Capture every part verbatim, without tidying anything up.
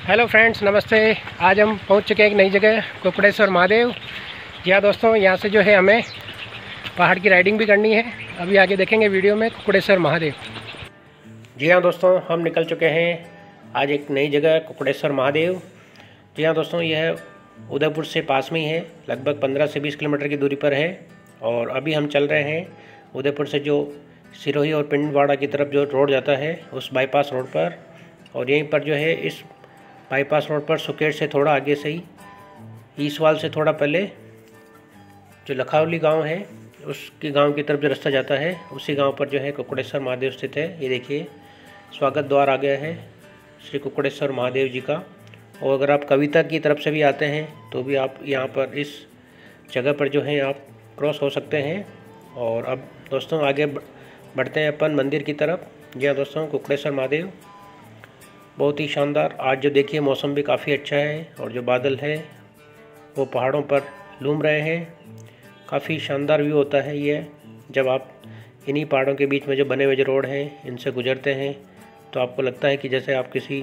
Hello friends, नमस्ते। आज हम पहुंच चुके हैं एक नई जगह, कुकुड़ेश्वर महादेव। जी हाँ दोस्तों, यहाँ से जो है हमें पहाड़ की राइडिंग भी करनी है। अभी आगे देखेंगे वीडियो में कुकुड़ेश्वर महादेव। जी हाँ दोस्तों, हम निकल चुके हैं आज एक नई जगह कुकुड़ेश्वर महादेव। जी हाँ दोस्तों, यह उदयपुर से पास में ही है, लगभग पंद्रह से बीस किलोमीटर की दूरी पर है। और अभी हम चल रहे हैं उदयपुर से जो सिरोही और पिंडवाड़ा की तरफ जो रोड जाता है उस बाईपास रोड पर। और यहीं पर जो है इस बाईपास रोड पर सुकेट से थोड़ा आगे से ही ईसवाल से थोड़ा पहले जो लखावली गांव है उसके गांव की तरफ जो रास्ता जाता है उसी गांव पर जो है कुकुड़ेश्वर महादेव स्थित है। ये देखिए, स्वागत द्वार आ गया है श्री कुकुड़ेश्वर महादेव जी का। और अगर आप कविता की तरफ से भी आते हैं तो भी आप यहाँ पर इस जगह पर जो है आप क्रॉस हो सकते हैं। और अब दोस्तों आगे बढ़ते हैं अपन मंदिर की तरफ। जी हाँ दोस्तों, कुकुड़ेश्वर महादेव बहुत ही शानदार। आज जो देखिए मौसम भी काफ़ी अच्छा है और जो बादल है वो पहाड़ों पर लूम रहे हैं। काफ़ी शानदार व्यू होता है ये जब आप इन्हीं पहाड़ों के बीच में जो बने हुए जो रोड हैं इनसे गुजरते हैं तो आपको लगता है कि जैसे आप किसी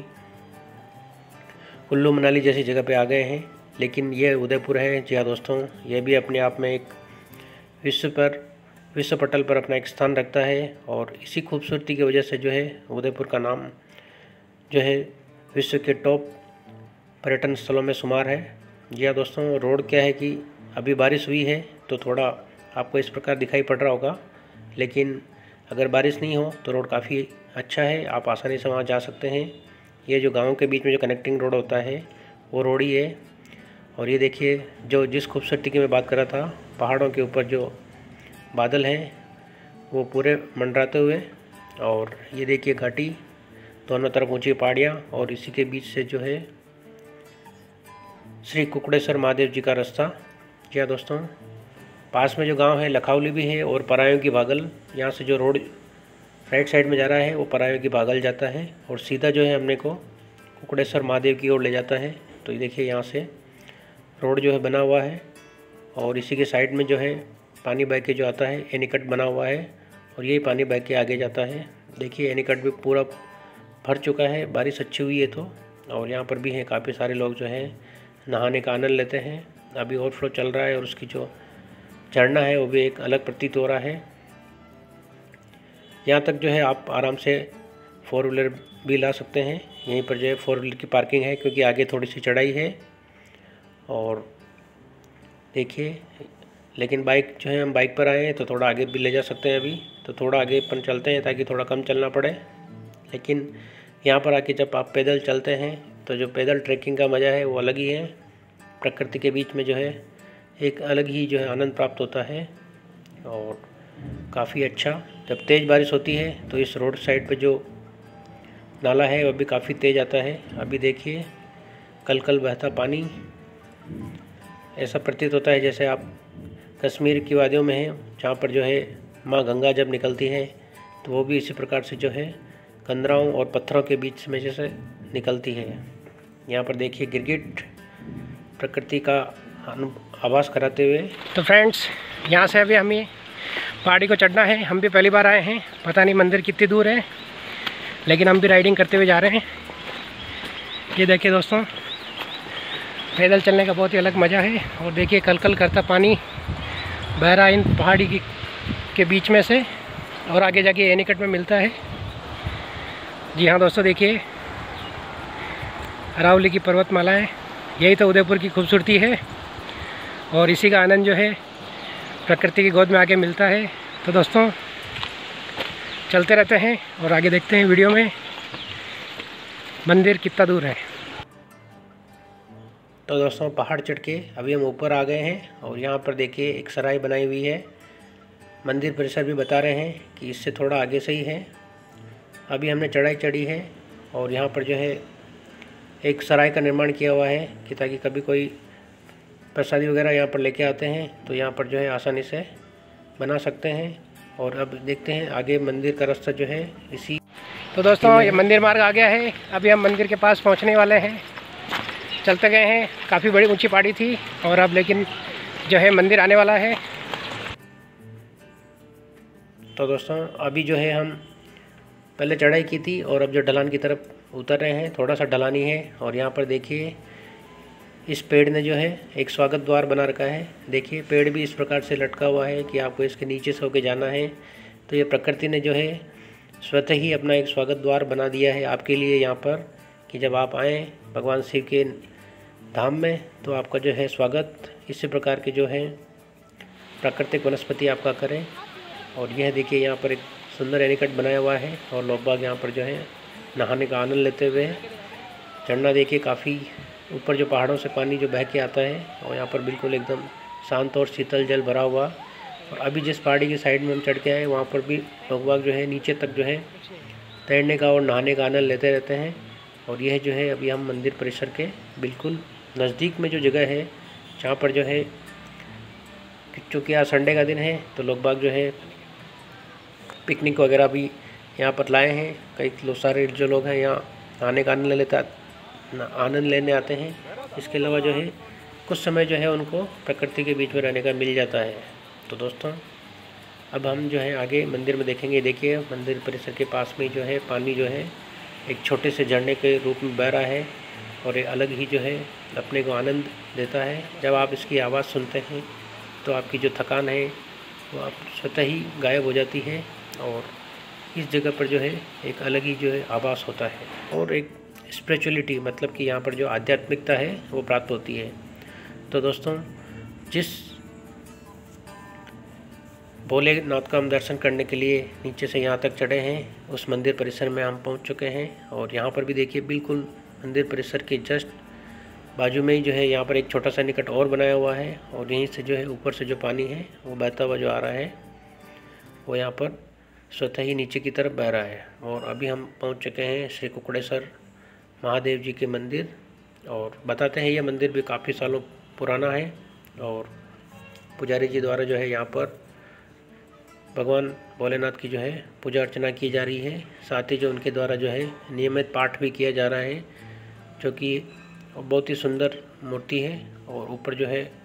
कुल्लू मनाली जैसी जगह पे आ गए हैं। लेकिन ये उदयपुर है। जी हाँ दोस्तों, ये भी अपने आप में एक विश्व पर विश्व पटल पर अपना एक स्थान रखता है। और इसी खूबसूरती की वजह से जो है उदयपुर का नाम जो है विश्व के टॉप पर्यटन स्थलों में शुमार है। जी हाँ दोस्तों, रोड क्या है कि अभी बारिश हुई है तो थोड़ा आपको इस प्रकार दिखाई पड़ रहा होगा, लेकिन अगर बारिश नहीं हो तो रोड काफ़ी अच्छा है, आप आसानी से वहाँ जा सकते हैं। ये जो गाँव के बीच में जो कनेक्टिंग रोड होता है वो रोड ही है। और ये देखिए, जो जिस खूबसूरती की मैं बात कर रहा था, पहाड़ों के ऊपर जो बादल हैं वो पूरे मंडराते हुए, और ये देखिए घाटी, दोनों तरफ ऊंची पहाड़ियाँ, और इसी के बीच से जो है श्री कुकुड़ेश्वर महादेव जी का रास्ता। जी हाँ दोस्तों, पास में जो गांव है लखावली भी है और परायों की बागल। यहाँ से जो रोड राइट साइड में जा रहा है वो परायों की बागल जाता है और सीधा जो है हमने को कुकुड़ेश्वर महादेव की ओर ले जाता है। तो ये देखिए, यहाँ से रोड जो है बना हुआ है और इसी के साइड में जो है पानी बह के जो आता है एनीकट बना हुआ है और यही पानी बह के आगे जाता है। देखिए, एनीकट भी पूरा भर चुका है, बारिश अच्छी हुई है तो। और यहाँ पर भी हैं काफ़ी सारे लोग जो हैं नहाने का आनंद लेते हैं। अभी ओवरफ्लो चल रहा है और उसकी जो झरना है वो भी एक अलग प्रतीत हो रहा है। यहाँ तक जो है आप आराम से फोर व्हीलर भी ला सकते हैं। यहीं पर जो है फोर व्हीलर की पार्किंग है क्योंकि आगे थोड़ी सी चढ़ाई है। और देखिए, लेकिन बाइक जो है हम बाइक पर आए हैं तो थोड़ा आगे भी ले जा सकते हैं। अभी तो थोड़ा आगे अपन चलते हैं ताकि थोड़ा कम चलना पड़े। लेकिन यहाँ पर आके जब आप पैदल चलते हैं तो जो पैदल ट्रैकिंग का मज़ा है वो अलग ही है। प्रकृति के बीच में जो है एक अलग ही जो है आनंद प्राप्त होता है और काफ़ी अच्छा। जब तेज़ बारिश होती है तो इस रोड साइड पे जो नाला है वो भी काफ़ी तेज़ आता है। अभी देखिए, कल कल बहता पानी, ऐसा प्रतीत होता है जैसे आप कश्मीर की वादियों में हैं जहाँ पर जो है माँ गंगा जब निकलती है तो वो भी इसी प्रकार से जो है कंदराओं और पत्थरों के बीच में जैसे निकलती है। यहाँ पर देखिए गिरगिट प्रकृति का आभास कराते हुए। तो फ्रेंड्स, यहाँ से अभी हमें पहाड़ी को चढ़ना है। हम भी पहली बार आए हैं, पता नहीं मंदिर कितनी दूर है, लेकिन हम भी राइडिंग करते हुए जा रहे हैं। ये देखिए दोस्तों, पैदल चलने का बहुत ही अलग मज़ा है। और देखिए, कल कल करता पानी बह रहा है इन पहाड़ी की के बीच में से और आगे जाके एनीकट में मिलता है। जी हाँ दोस्तों, देखिए अरावली की पर्वतमाला है, यही तो उदयपुर की खूबसूरती है। और इसी का आनंद जो है प्रकृति की गोद में आके मिलता है। तो दोस्तों चलते रहते हैं और आगे देखते हैं वीडियो में मंदिर कितना दूर है। तो दोस्तों, पहाड़ चढ़ के अभी हम ऊपर आ गए हैं और यहाँ पर देखिए एक सराय बनाई हुई है। मंदिर परिसर भी बता रहे हैं कि इससे थोड़ा आगे से ही है। अभी हमने चढ़ाई चढ़ी है और यहाँ पर जो है एक सराय का निर्माण किया हुआ है कि ताकि कभी कोई प्रसादी वगैरह यहाँ पर लेके आते हैं तो यहाँ पर जो है आसानी से बना सकते हैं। और अब देखते हैं आगे मंदिर का रास्ता जो है इसी। तो दोस्तों, ये मंदिर मार्ग आ गया है। अभी हम मंदिर के पास पहुँचने वाले हैं। चलते गए हैं, काफ़ी बड़ी ऊंची पहाड़ी थी और अब लेकिन जो है मंदिर आने वाला है। तो दोस्तों, अभी जो है हम पहले चढ़ाई की थी और अब जो ढलान की तरफ उतर रहे हैं, थोड़ा सा ढलानी है। और यहाँ पर देखिए इस पेड़ ने जो है एक स्वागत द्वार बना रखा है। देखिए पेड़ भी इस प्रकार से लटका हुआ है कि आपको इसके नीचे से होके जाना है। तो ये प्रकृति ने जो है स्वतः ही अपना एक स्वागत द्वार बना दिया है आपके लिए यहाँ पर, कि जब आप आएँ भगवान शिव के धाम में तो आपका जो है स्वागत इसी प्रकार के जो है प्राकृतिक वनस्पति आपका करें। और यह देखिए यहाँ पर एक सुंदर एनीकट बनाया हुआ है और लोग बाग यहाँ पर जो है नहाने का आनंद लेते हुए। झरना देखिए काफ़ी ऊपर जो पहाड़ों से पानी जो बह के आता है और यहाँ पर बिल्कुल एकदम शांत और शीतल जल भरा हुआ। और अभी जिस पहाड़ी की साइड में हम चढ़ के आए वहाँ पर भी लोग बाग जो है नीचे तक जो है तैरने का और नहाने का आनंद लेते रहते हैं। और यह जो है अभी हम मंदिर परिसर के बिल्कुल नज़दीक में जो जगह है जहाँ पर जो है, चूँकि आज संडे का दिन है तो लोग बाग जो है पिकनिक वगैरह भी यहाँ पर लाए हैं। कई लोग सारे जो लोग हैं यहाँ नहाने का आनंद ले लेता आनंद लेने आते हैं। इसके अलावा जो है कुछ समय जो है उनको प्रकृति के बीच में रहने का मिल जाता है। तो दोस्तों अब हम जो है आगे मंदिर में देखेंगे। देखिए मंदिर परिसर के पास में जो है पानी जो है एक छोटे से झरने के रूप में बह रहा है और एक अलग ही जो है अपने को आनंद देता है। जब आप इसकी आवाज़ सुनते हैं तो आपकी जो थकान है वो आप स्वतः ही गायब हो जाती है और इस जगह पर जो है एक अलग ही जो है आभास होता है और एक स्पिरिचुअलिटी मतलब कि यहाँ पर जो आध्यात्मिकता है वो प्राप्त होती है। तो दोस्तों जिस भोलेनाथ का हम दर्शन करने के लिए नीचे से यहाँ तक चढ़े हैं उस मंदिर परिसर में हम पहुँच चुके हैं। और यहाँ पर भी देखिए बिल्कुल मंदिर परिसर के जस्ट बाजू में ही जो है यहाँ पर एक छोटा सा निकट और बनाया हुआ है और यहीं से जो है ऊपर से जो पानी है वो बहता हुआ जो आ रहा है वो यहाँ पर स्वतः ही नीचे की तरफ बह रहा है। और अभी हम पहुँच चुके हैं श्री कुकड़ेश्वर महादेव जी के मंदिर। और बताते हैं यह मंदिर भी काफ़ी सालों पुराना है और पुजारी जी द्वारा जो है यहाँ पर भगवान भोलेनाथ की जो है पूजा अर्चना की जा रही है। साथ ही जो उनके द्वारा जो है नियमित पाठ भी किया जा रहा है, जो कि बहुत ही सुंदर मूर्ति है। और ऊपर जो है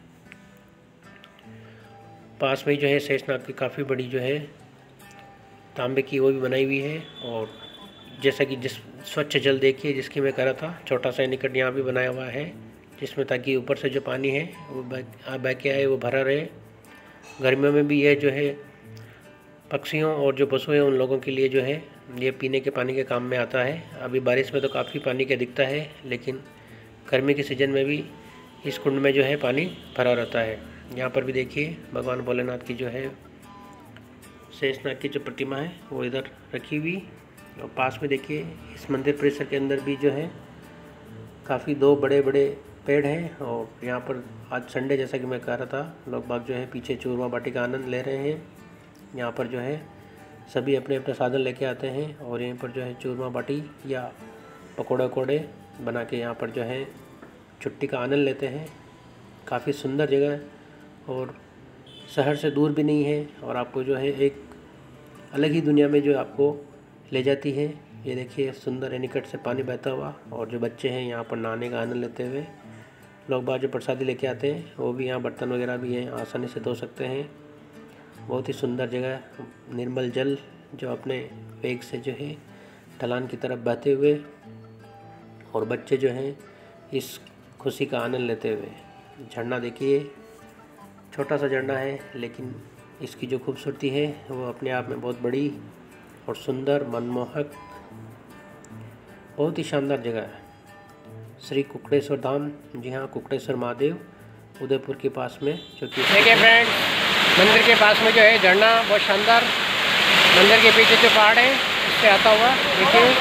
पास में जो है शेषनाग की काफ़ी बड़ी जो है तांबे की वो भी बनाई हुई है। और जैसा कि जिस स्वच्छ जल देखिए जिसकी मैं कह रहा था, छोटा सा निकट यहाँ भी बनाया हुआ है जिसमें ताकि ऊपर से जो पानी है वो बह के आए, वो भरा रहे। गर्मियों में भी यह जो है पक्षियों और जो पशु हैं उन लोगों के लिए जो है ये पीने के पानी के काम में आता है। अभी बारिश में तो काफ़ी पानी की दिखता है, लेकिन गर्मी के सीज़न में भी इस कुंड में जो है पानी भरा रहता है। यहाँ पर भी देखिए भगवान भोलेनाथ की जो है शेषनाग की जो प्रतिमा है वो इधर रखी हुई। और पास में देखिए इस मंदिर परिसर के अंदर भी जो है काफ़ी दो बड़े बड़े पेड़ हैं। और यहाँ पर आज संडे जैसा कि मैं कह रहा था, लोग बाग जो है पीछे चूरमा बाटी का आनंद ले रहे हैं। यहाँ पर जो है सभी अपने अपने साधन लेके आते हैं और यहीं पर जो है चूरमा बाटी या पकोड़े वकोड़े बना के यहाँ पर जो है छुट्टी का आनंद लेते हैं। काफ़ी सुंदर जगह है और शहर से दूर भी नहीं है और आपको जो है एक अलग ही दुनिया में जो आपको ले जाती है। ये देखिए सुंदर एनीकट से पानी बहता हुआ और जो बच्चे हैं यहाँ पर नहाने का आनंद लेते हुए। लोग बाहर जो प्रसादी लेके आते हैं वो भी यहाँ बर्तन वगैरह भी हैं, आसानी से धो सकते हैं। बहुत ही सुंदर जगह, निर्मल जल जो अपने वेग से जो है ढलान की तरफ बहते हुए और बच्चे जो हैं इस खुशी का आनंद लेते हुए। झरना देखिए छोटा सा झरना है, लेकिन इसकी जो खूबसूरती है वो अपने आप में बहुत बड़ी और सुंदर, मनमोहक, बहुत ही शानदार जगह है। श्री कुकड़ेश्वर धाम, जी हाँ कुकड़ेश्वर महादेव, उदयपुर के पास में। जो कि देखिए फ्रेंड मंदिर के पास में जो है झरना बहुत शानदार, मंदिर के पीछे जो पहाड़ है इससे आता हुआ देखिए।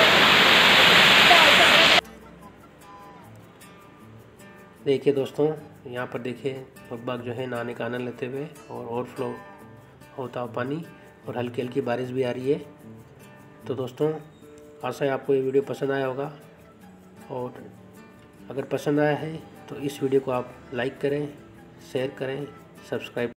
देखिए दोस्तों यहाँ पर देखिए लोग बाग जो है नहाने का आनंद लेते हुए और ओवरफ्लो होता हुआ पानी और हल्की हल्की बारिश भी आ रही है। तो दोस्तों आशा है आपको ये वीडियो पसंद आया होगा और अगर पसंद आया है तो इस वीडियो को आप लाइक करें, शेयर करें, सब्सक्राइब